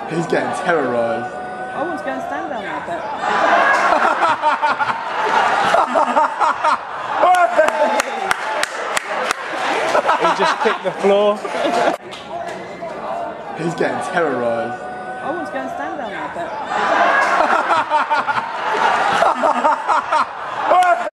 He's getting terrorised. I want to go and stand down there, but... He just kicked the floor. He's getting terrorised. I want to go and stand down there, but...